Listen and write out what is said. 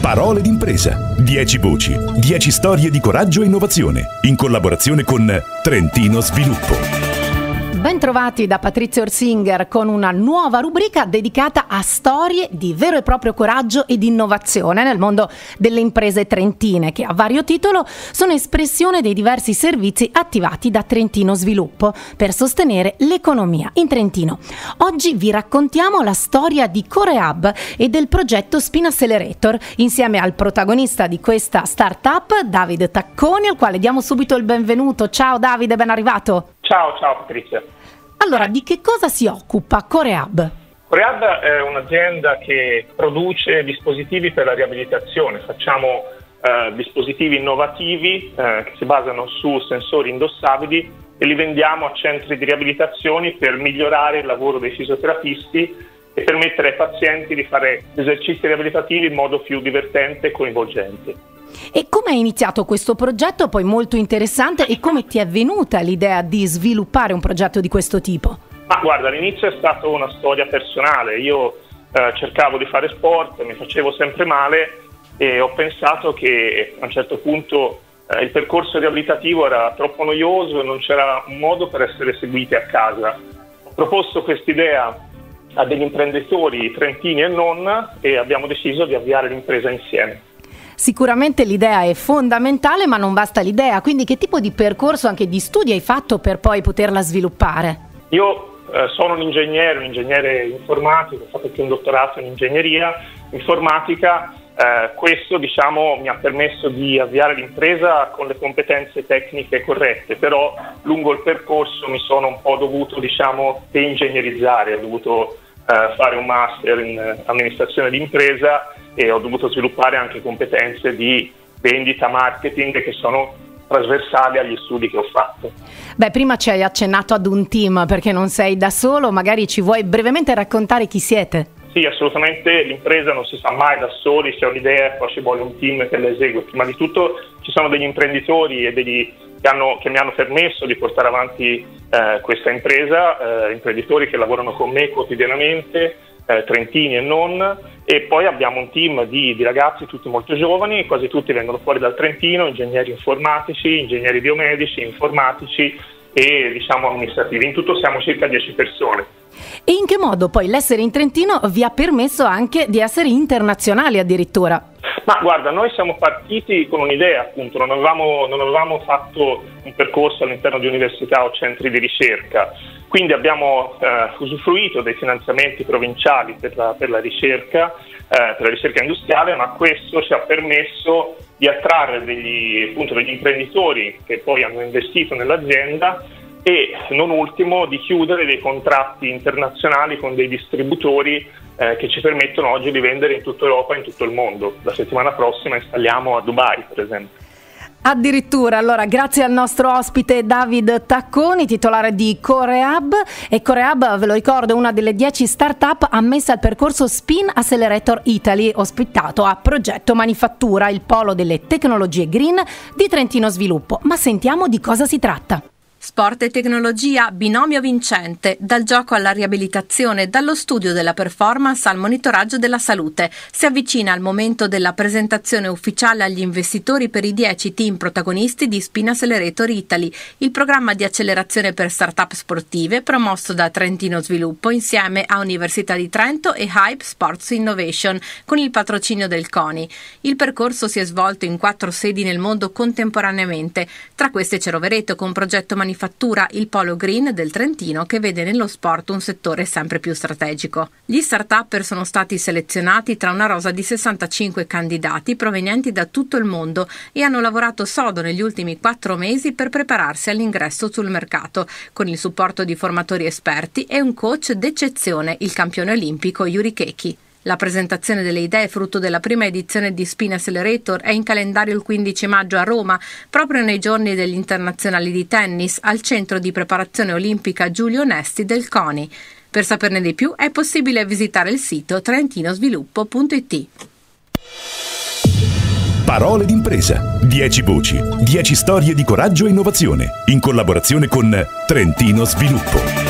Parole d'impresa. 10 voci, 10 storie di coraggio e innovazione. In collaborazione con Trentino Sviluppo. Bentrovati da Patrizia Orsinger con una nuova rubrica dedicata a storie di vero e proprio coraggio ed innovazione nel mondo delle imprese trentine, che a vario titolo sono espressione dei diversi servizi attivati da Trentino Sviluppo per sostenere l'economia in Trentino. Oggi vi raccontiamo la storia di CoreHub e del progetto Spin Accelerator insieme al protagonista di questa startup, Davide Tacconi, al quale diamo subito il benvenuto. Ciao Davide, ben arrivato. Ciao Patrizia. Allora, di che cosa si occupa CoreHub? CoreHub è un'azienda che produce dispositivi per la riabilitazione. Facciamo dispositivi innovativi che si basano su sensori indossabili e li vendiamo a centri di riabilitazione per migliorare il lavoro dei fisioterapisti e permettere ai pazienti di fare esercizi riabilitativi in modo più divertente e coinvolgente. E come è iniziato questo progetto, poi molto interessante, e come ti è venuta l'idea di sviluppare un progetto di questo tipo? Ma guarda, all'inizio è stata una storia personale. Io cercavo di fare sport, mi facevo sempre male e ho pensato che a un certo punto il percorso riabilitativo era troppo noioso e non c'era un modo per essere seguiti a casa. Ho proposto quest'idea a degli imprenditori trentini e non, e abbiamo deciso di avviare l'impresa insieme. Sicuramente l'idea è fondamentale, ma non basta l'idea, quindi che tipo di percorso, anche di studi, hai fatto per poi poterla sviluppare? Io sono un ingegnere informatico, ho fatto anche un dottorato in ingegneria informatica. Questo mi ha permesso di avviare l'impresa con le competenze tecniche corrette, però lungo il percorso mi sono un po' dovuto deingegnerizzare, ho dovuto fare un master in amministrazione di impresa e ho dovuto sviluppare anche competenze di vendita, marketing, che sono trasversali agli studi che ho fatto. Beh, prima ci hai accennato ad un team, perché non sei da solo, magari ci vuoi brevemente raccontare chi siete? Sì, assolutamente, l'impresa non si fa mai da soli, se ho un'idea e poi ci vuole un team che la esegue. Prima di tutto ci sono degli imprenditori e che mi hanno permesso di portare avanti questa impresa, imprenditori che lavorano con me quotidianamente, trentini e non, e poi abbiamo un team di ragazzi tutti molto giovani, quasi tutti vengono fuori dal Trentino, ingegneri informatici, ingegneri biomedici, informatici e amministrativi. In tutto siamo circa 10 persone. E in che modo poi l'essere in Trentino vi ha permesso anche di essere internazionali addirittura? Ma guarda, noi siamo partiti con un'idea, appunto, non avevamo fatto un percorso all'interno di università o centri di ricerca, quindi abbiamo usufruito dei finanziamenti provinciali per la ricerca industriale, ma questo ci ha permesso di attrarre degli imprenditori che poi hanno investito nell'azienda e, non ultimo, di chiudere dei contratti internazionali con dei distributori che ci permettono oggi di vendere in tutta Europa e in tutto il mondo. La settimana prossima installiamo a Dubai, per esempio. Addirittura, allora, grazie al nostro ospite Davide Tacconi, titolare di CoreHub. E CoreHub, ve lo ricordo, è una delle 10 start-up ammesse al percorso Spin Accelerator Italy, ospitato a Progetto Manifattura, il polo delle tecnologie green di Trentino Sviluppo. Ma sentiamo di cosa si tratta. Sport e tecnologia, binomio vincente, dal gioco alla riabilitazione, dallo studio della performance al monitoraggio della salute. Si avvicina al momento della presentazione ufficiale agli investitori per i 10 team protagonisti di Spin Accelerator Italy, il programma di accelerazione per start-up sportive promosso da Trentino Sviluppo insieme a Università di Trento e Hype Sports Innovation con il patrocinio del CONI. Il percorso si è svolto in 4 sedi nel mondo contemporaneamente. Tra queste c'è Rovereto con Progetto Manifattura, il polo green del Trentino, che vede nello sport un settore sempre più strategico. Gli start-upper sono stati selezionati tra una rosa di 65 candidati provenienti da tutto il mondo e hanno lavorato sodo negli ultimi 4 mesi per prepararsi all'ingresso sul mercato, con il supporto di formatori esperti e un coach d'eccezione, il campione olimpico Yuri Keki. La presentazione delle idee, frutto della prima edizione di Spin Accelerator, è in calendario il 15 maggio a Roma, proprio nei giorni degli internazionali di tennis, al centro di preparazione olimpica Giulio Onesti del CONI. Per saperne di più è possibile visitare il sito trentinosviluppo.it. Parole d'impresa. 10 voci, 10 storie di coraggio e innovazione. In collaborazione con Trentino Sviluppo.